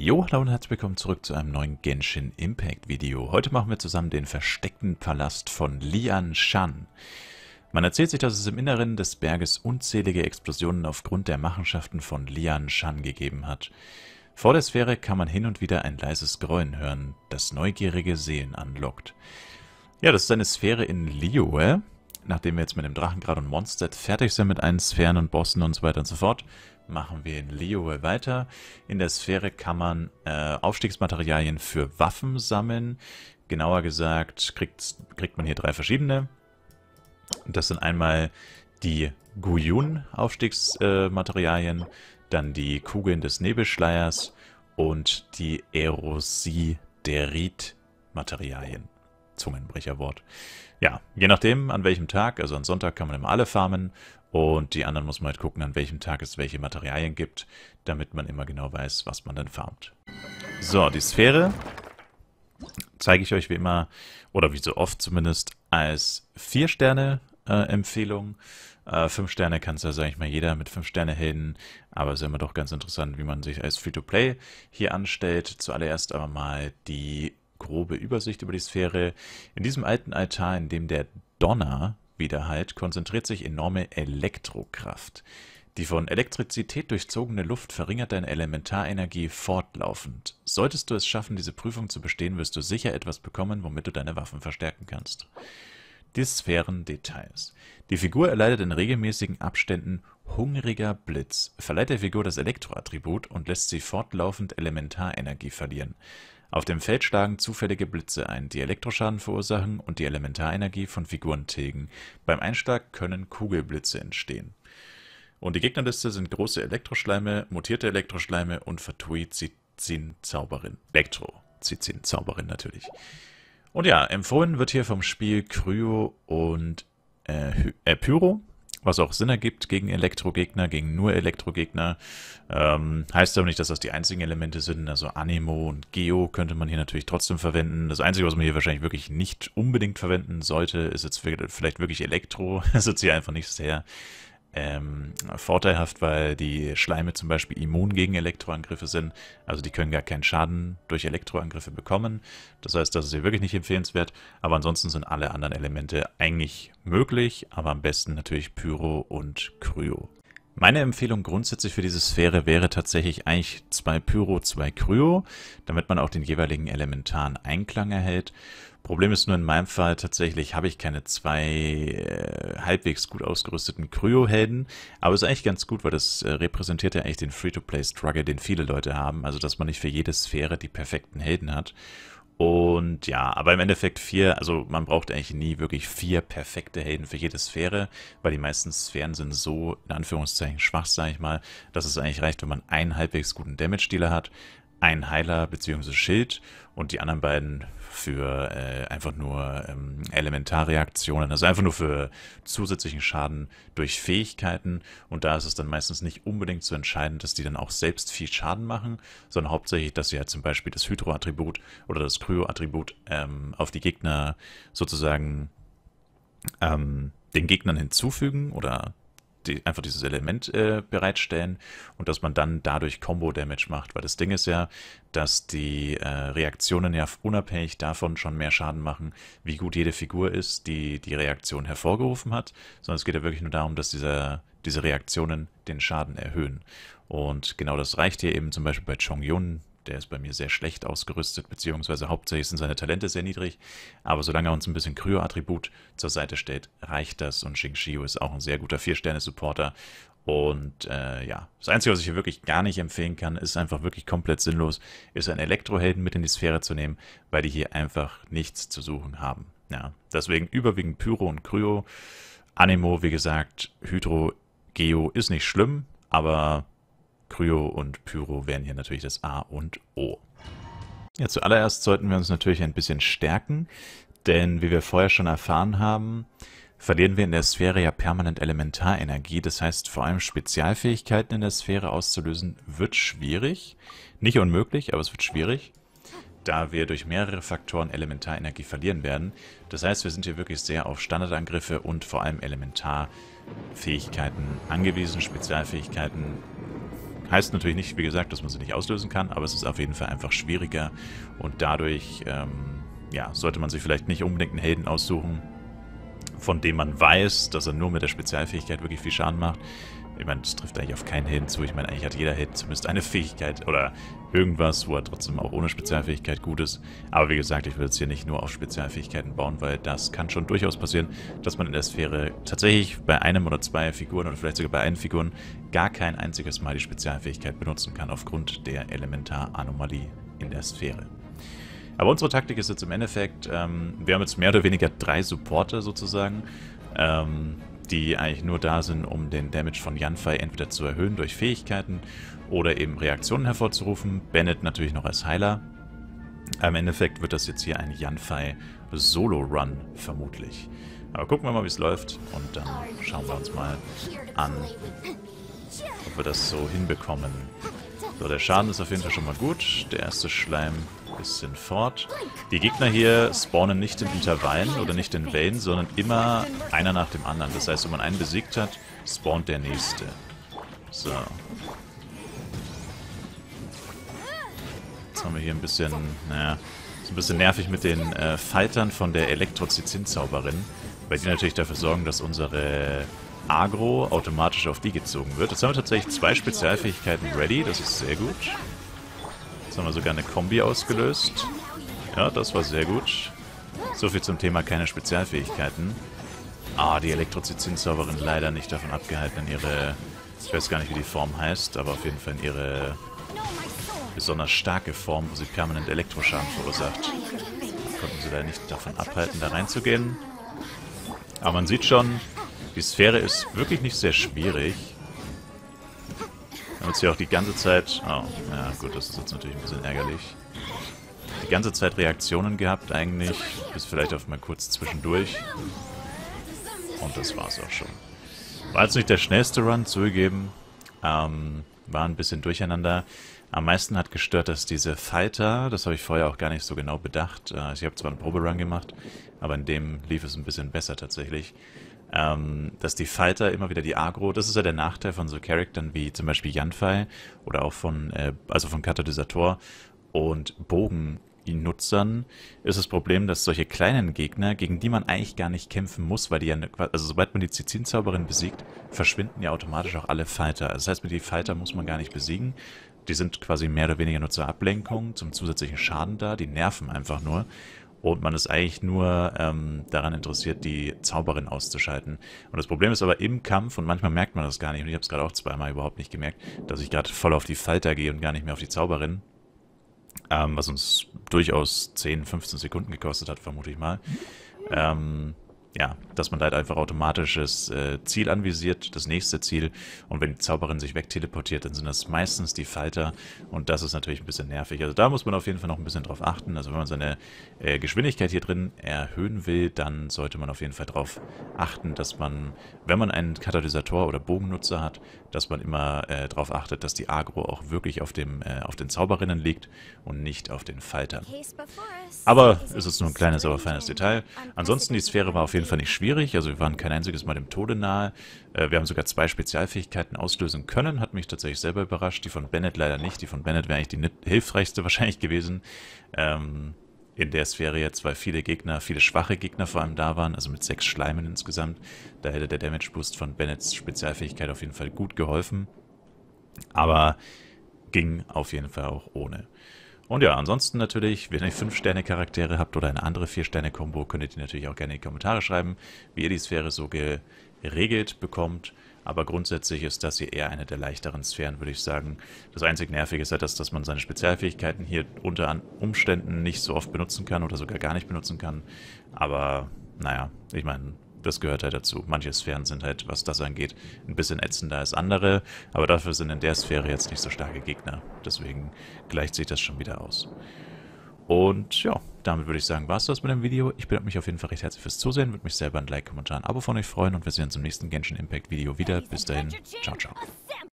Jo, hallo und herzlich willkommen zurück zu einem neuen Genshin Impact Video. Heute machen wir zusammen den versteckten Palast von Lianshan. Man erzählt sich, dass es im Inneren des Berges unzählige Explosionen aufgrund der Machenschaften von Lianshan gegeben hat. Vor der Sphäre kann man hin und wieder ein leises Grollen hören, das neugierige Seelen anlockt. Ja, das ist eine Sphäre in Liyue. Nachdem wir jetzt mit dem Drachengrad und Mondstadt fertig sind mit allen Sphären und Bossen und so weiter und so fort, machen wir in Liyue weiter. In der Sphäre kann man Aufstiegsmaterialien für Waffen sammeln. Genauer gesagt kriegt man hier 3 verschiedene. Das sind einmal die Guyun-Aufstiegsmaterialien, dann die Kugeln des Nebelschleiers und die Erosiderit-Materialien. Zungenbrecherwort. Ja, je nachdem, an welchem Tag, also an Sonntag kann man immer alle farmen und die anderen muss man halt gucken, an welchem Tag es welche Materialien gibt, damit man immer genau weiß, was man dann farmt. So, die Sphäre zeige ich euch wie immer, oder wie so oft zumindest, als 4-Sterne-Empfehlung. 5 Sterne kann es ja, sag ich mal, jeder mit 5-Sterne-Helden, aber es ist immer doch ganz interessant, wie man sich als Free-to-Play hier anstellt. Zuallererst aber mal die grobe Übersicht über die Sphäre. In diesem alten Altar, in dem der Donner widerhallt, konzentriert sich enorme Elektrokraft. Die von Elektrizität durchzogene Luft verringert deine Elementarenergie fortlaufend. Solltest du es schaffen, diese Prüfung zu bestehen, wirst du sicher etwas bekommen, womit du deine Waffen verstärken kannst. Die Sphärendetails. Die Figur erleidet in regelmäßigen Abständen hungriger Blitz, verleiht der Figur das Elektroattribut und lässt sie fortlaufend Elementarenergie verlieren. Auf dem Feld schlagen zufällige Blitze ein, die Elektroschaden verursachen und die Elementarenergie von Figuren tilgen. Beim Einschlag können Kugelblitze entstehen. Und die Gegnerliste sind große Elektroschleime, mutierte Elektroschleime und Fatui-Zizin-Zauberin. Elektro-Zizin-Zauberin natürlich. Und ja, empfohlen wird hier vom Spiel Kryo und Pyro, was auch Sinn ergibt gegen Elektrogegner, gegen nur Elektrogegner. Heißt aber nicht, dass das die einzigen Elemente sind. Also Anemo und Geo könnte man hier natürlich trotzdem verwenden. Das Einzige, was man hier wahrscheinlich wirklich nicht unbedingt verwenden sollte, ist jetzt vielleicht wirklich Elektro. Das ist jetzt hier einfach nicht sehr vorteilhaft, weil die Schleime zum Beispiel immun gegen Elektroangriffe sind. Also die können gar keinen Schaden durch Elektroangriffe bekommen. Das heißt, das ist hier wirklich nicht empfehlenswert. Aber ansonsten sind alle anderen Elemente eigentlich möglich, aber am besten natürlich Pyro und Kryo. Meine Empfehlung grundsätzlich für diese Sphäre wäre tatsächlich eigentlich 2 Pyro, 2 Kryo, damit man auch den jeweiligen elementaren Einklang erhält. Problem ist nur in meinem Fall tatsächlich, habe ich keine 2 halbwegs gut ausgerüsteten Kryo-Helden, aber ist eigentlich ganz gut, weil das repräsentiert ja eigentlich den Free-to-Play-Struggle, den viele Leute haben, also dass man nicht für jede Sphäre die perfekten Helden hat. Und ja, aber im Endeffekt 4, also man braucht eigentlich nie wirklich 4 perfekte Helden für jede Sphäre, weil die meisten Sphären sind so, in Anführungszeichen, schwach, sage ich mal, dass es eigentlich reicht, wenn man einen halbwegs guten Damage-Dealer hat, einen Heiler bzw. Schild und die anderen beiden für einfach nur Elementarreaktionen, also einfach nur für zusätzlichen Schaden durch Fähigkeiten. Und da ist es dann meistens nicht unbedingt so entscheidend, dass die dann auch selbst viel Schaden machen, sondern hauptsächlich, dass sie halt zum Beispiel das Hydro-Attribut oder das Kryo-Attribut auf die Gegner sozusagen den Gegnern hinzufügen oder einfach dieses Element bereitstellen und dass man dann dadurch Combo-Damage macht. Weil das Ding ist ja, dass die Reaktionen ja unabhängig davon schon mehr Schaden machen, wie gut jede Figur ist, die die Reaktion hervorgerufen hat, sondern es geht ja wirklich nur darum, dass diese Reaktionen den Schaden erhöhen. Und genau das reicht hier eben zum Beispiel bei Chongyun. Der ist bei mir sehr schlecht ausgerüstet, beziehungsweise hauptsächlich sind seine Talente sehr niedrig. Aber solange er uns ein bisschen Kryo-Attribut zur Seite stellt, reicht das. Und Xingqiu ist auch ein sehr guter 4-Sterne-Supporter. Und ja, das Einzige, was ich hier wirklich gar nicht empfehlen kann, ist einfach wirklich komplett sinnlos, ist einen Elektrohelden mit in die Sphäre zu nehmen, weil die hier einfach nichts zu suchen haben. Ja, deswegen überwiegend Pyro und Kryo. Anemo, wie gesagt, Hydro, Geo ist nicht schlimm, aber Kryo und Pyro wären hier natürlich das A und O. Ja, zuallererst sollten wir uns natürlich ein bisschen stärken, denn wie wir vorher schon erfahren haben, verlieren wir in der Sphäre ja permanent Elementarenergie. Das heißt, vor allem Spezialfähigkeiten in der Sphäre auszulösen, wird schwierig. Nicht unmöglich, aber es wird schwierig, da wir durch mehrere Faktoren Elementarenergie verlieren werden. Das heißt, wir sind hier wirklich sehr auf Standardangriffe und vor allem Elementarfähigkeiten angewiesen, Spezialfähigkeiten Heißt natürlich nicht, wie gesagt, dass man sie nicht auslösen kann, aber es ist auf jeden Fall einfach schwieriger und dadurch ja, sollte man sich vielleicht nicht unbedingt einen Helden aussuchen, von dem man weiß, dass er nur mit der Spezialfähigkeit wirklich viel Schaden macht. Ich meine, das trifft eigentlich auf keinen Helden zu. Ich meine, eigentlich hat jeder Held zumindest eine Fähigkeit oder irgendwas, wo er trotzdem auch ohne Spezialfähigkeit gut ist. Aber wie gesagt, ich will jetzt hier nicht nur auf Spezialfähigkeiten bauen, weil das kann schon durchaus passieren, dass man in der Sphäre tatsächlich bei einem oder zwei Figuren oder vielleicht sogar bei allen Figuren gar kein einziges Mal die Spezialfähigkeit benutzen kann, aufgrund der Elementaranomalie in der Sphäre. Aber unsere Taktik ist jetzt im Endeffekt, wir haben jetzt mehr oder weniger 3 Supporter sozusagen, die eigentlich nur da sind, um den Damage von Yanfei entweder zu erhöhen durch Fähigkeiten oder eben Reaktionen hervorzurufen. Bennett natürlich noch als Heiler. Im Endeffekt wird das jetzt hier ein Yanfei Solo-Run vermutlich. Aber gucken wir mal, wie es läuft und dann schauen wir uns mal an, ob wir das so hinbekommen. So, der Schaden ist auf jeden Fall schon mal gut. Der erste Schleim ein bisschen fort. Die Gegner hier spawnen nicht in Intervallen oder nicht in Wellen, sondern immer einer nach dem anderen. Das heißt, wenn man einen besiegt hat, spawnt der nächste. So. Jetzt haben wir hier ein bisschen, naja, ist ein bisschen nervig mit den Fightern von der Elektrozizin-Zauberin, weil die natürlich dafür sorgen, dass unsere Agro automatisch auf die gezogen wird. Jetzt haben wir tatsächlich 2 Spezialfähigkeiten ready, das ist sehr gut. Jetzt haben wir sogar eine Kombi ausgelöst. Ja, das war sehr gut. So viel zum Thema keine Spezialfähigkeiten. Ah, die Elektrozizin-Zauberin leider nicht davon abgehalten, in ihre, ich weiß gar nicht, wie die Form heißt, aber auf jeden Fall in ihre besonders starke Form, wo sie permanent Elektroschaden verursacht. Konnten sie leider nicht davon abhalten, da reinzugehen. Aber man sieht schon, die Sphäre ist wirklich nicht sehr schwierig. Wir haben jetzt hier auch die ganze Zeit... Oh, ja gut, das ist jetzt natürlich ein bisschen ärgerlich. Die ganze Zeit Reaktionen gehabt eigentlich, bis vielleicht auf mal kurz zwischendurch. Und das war's auch schon. War jetzt nicht der schnellste Run, zugegeben. War ein bisschen durcheinander. Am meisten hat gestört, dass diese Fighter, das habe ich vorher auch gar nicht so genau bedacht. Ich habe zwar einen Proberun gemacht, aber in dem lief es ein bisschen besser tatsächlich. Dass die Fighter immer wieder die Agro, das ist ja der Nachteil von so Charaktern wie zum Beispiel Yanfei oder auch von Katalysator und Bogennutzern, ist das Problem, dass solche kleinen Gegner, gegen die man eigentlich gar nicht kämpfen muss, weil die ja, also sobald man die Zizin-Zauberin besiegt, verschwinden ja automatisch auch alle Fighter. Also das heißt, mit die Fighter muss man gar nicht besiegen. Die sind quasi mehr oder weniger nur zur Ablenkung, zum zusätzlichen Schaden da, die nerven einfach nur. Und man ist eigentlich nur daran interessiert, die Zauberin auszuschalten. Und das Problem ist aber im Kampf, und manchmal merkt man das gar nicht, und ich habe es gerade auch zweimal überhaupt nicht gemerkt, dass ich gerade voll auf die Falter gehe und gar nicht mehr auf die Zauberin. Was uns durchaus 10, 15 Sekunden gekostet hat, vermute ich mal. Ja, dass man da halt einfach automatisch das Ziel anvisiert, das nächste Ziel, und wenn die Zauberin sich wegteleportiert, dann sind das meistens die Falter, und das ist natürlich ein bisschen nervig. Also da muss man auf jeden Fall noch ein bisschen drauf achten. Also wenn man seine Geschwindigkeit hier drin erhöhen will, dann sollte man auf jeden Fall darauf achten, dass man, wenn man einen Katalysator oder Bogennutzer hat, dass man immer darauf achtet, dass die Agro auch wirklich auf den Zauberinnen liegt und nicht auf den Faltern. Aber es ist nur ein kleines, aber feines Detail. Ansonsten, die Sphäre war auf jeden Fall nicht schwierig, also wir waren kein einziges Mal dem Tode nahe. Wir haben sogar 2 Spezialfähigkeiten auslösen können, hat mich tatsächlich selber überrascht. Die von Bennett leider nicht, die von Bennett wäre eigentlich die hilfreichste wahrscheinlich gewesen. In der Sphäre jetzt, weil viele Gegner, viele schwache Gegner vor allem da waren, also mit 6 Schleimen insgesamt. Da hätte der Damage Boost von Bennetts Spezialfähigkeit auf jeden Fall gut geholfen. Aber ging auf jeden Fall auch ohne. Und ja, ansonsten natürlich, wenn ihr 5-Sterne-Charaktere habt oder eine andere 4-Sterne-Kombo, könnt ihr natürlich auch gerne in die Kommentare schreiben, wie ihr die Sphäre so geregelt bekommt. Aber grundsätzlich ist das hier eher eine der leichteren Sphären, würde ich sagen. Das einzig Nervige ist halt, dass man seine Spezialfähigkeiten hier unter Umständen nicht so oft benutzen kann oder sogar gar nicht benutzen kann. Aber naja, ich meine, das gehört halt dazu. Manche Sphären sind halt, was das angeht, ein bisschen ätzender als andere. Aber dafür sind in der Sphäre jetzt nicht so starke Gegner. Deswegen gleicht sich das schon wieder aus. Und ja, damit würde ich sagen, war es das mit dem Video. Ich bedanke mich auf jeden Fall recht herzlich fürs Zusehen. Würde mich selber ein Like, Kommentar, ein Abo von euch freuen. Und wir sehen uns im nächsten Genshin Impact Video wieder. Bis dahin, ciao, ciao.